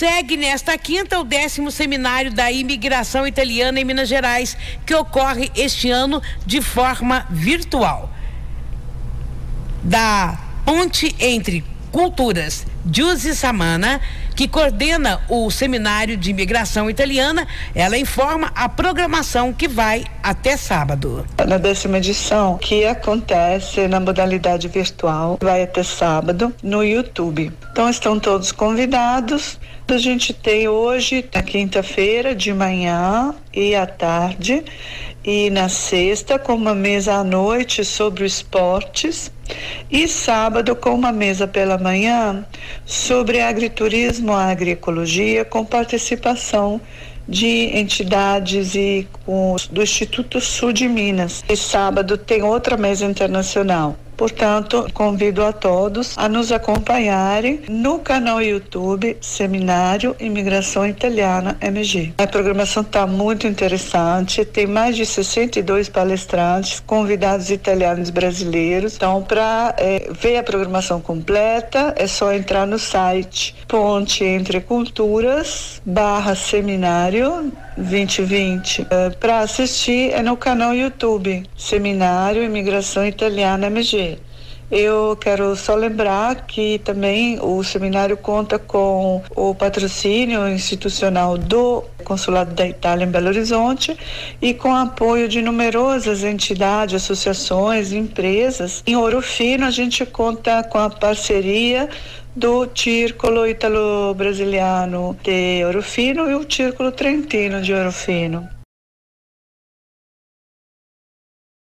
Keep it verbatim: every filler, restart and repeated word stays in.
segue nesta quinta o décimo seminário da imigração italiana em Minas Gerais, que ocorre este ano de forma virtual. Da ponte entre culturas, Giusy Samana, que coordena o seminário de imigração italiana, ela informa a programação que vai até sábado. Na décima edição, que acontece na modalidade virtual, vai até sábado no YouTube. Então estão todos convidados. A gente tem hoje, na quinta-feira, de manhã e à tarde, e na sexta com uma mesa à noite sobre esportes, e sábado com uma mesa pela manhã sobre agriturismo, agroecologia, com participação de entidades e com, do Instituto Sul de Minas. E sábado tem outra mesa internacional. Portanto, convido a todos a nos acompanharem no canal YouTube Seminário Imigração Italiana M G. A programação está muito interessante, tem mais de sessenta e dois palestrantes, convidados italianos e brasileiros. Então, para é, ver a programação completa, é só entrar no site Ponte Entre Culturas barra Seminário vinte vinte. É, para assistir é no canal YouTube Seminário Imigração Italiana M G. Eu quero só lembrar que também o seminário conta com o patrocínio institucional do Consulado da Itália em Belo Horizonte e com apoio de numerosas entidades, associações, empresas. Em Ouro Fino, a gente conta com a parceria do Círculo Italo-Brasiliano de Ouro Fino e o Círculo Trentino de Ouro Fino.